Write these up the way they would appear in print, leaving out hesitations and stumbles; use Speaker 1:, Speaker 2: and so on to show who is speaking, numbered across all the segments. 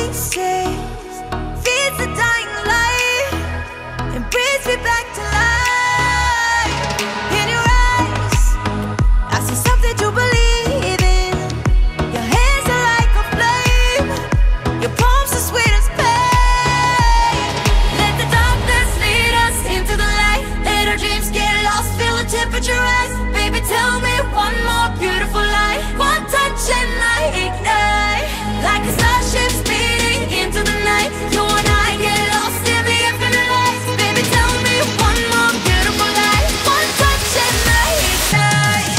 Speaker 1: voices feeds the dying light and brings me back to life. In your eyes, I see something to believe in. Your hands are like a flame, your palms are sweet as pain. Let the darkness lead us into the light. Let our dreams get lost, feel the temperature rise. Baby, tell me one more beautiful lie. One touch and I ignite, like a starship speeding into the night. You and I get lost in the infinite light. Baby, tell me one more beautiful lie. One touch and I ignite.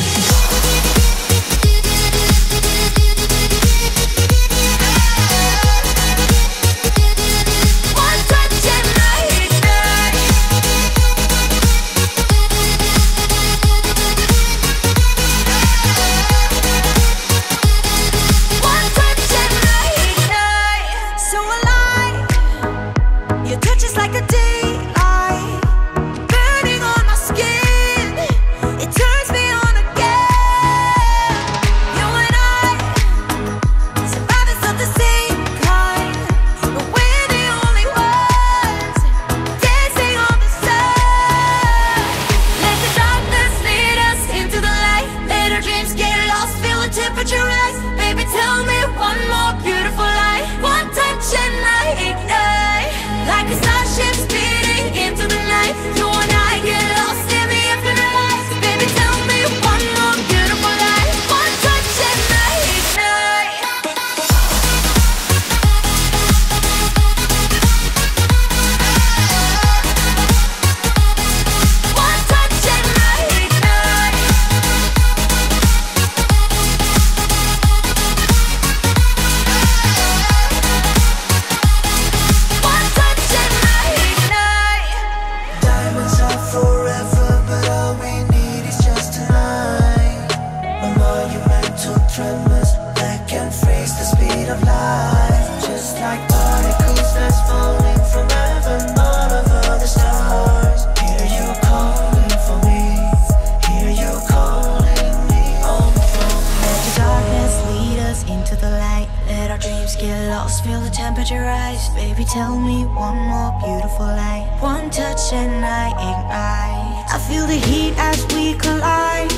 Speaker 1: One touch and I ignite. One touch and I ignite. So alive, your touch is like a daylight, burning on my skin. It turns me on again. You and I, survivors of the same kind, but we're the only ones dancing on the sun. Let the darkness lead us into the light. Let our dreams get lost, feel the temperature rise. Baby, tell me one more beautiful lie. One touch and I ignite, like a starship speeding into the night. You and I get lost in the infinite light. Baby, tell me one more beautiful lie. One touch and I ignite. One touch and I ignite. One touch and I ignite.
Speaker 2: Diamonds are forever, but all we need is just tonight. A monumental tremors that can freeze the speed of light. Just like particles that's falling from heaven, all over the stars. Hear you calling for me, hear you calling me on the phone.
Speaker 1: Let the darkness lead us into the light. Let our dreams get lost, feel the temperature rise. Baby, tell me one more beautiful lie. One touch and I ignite. I feel the heat as we collide.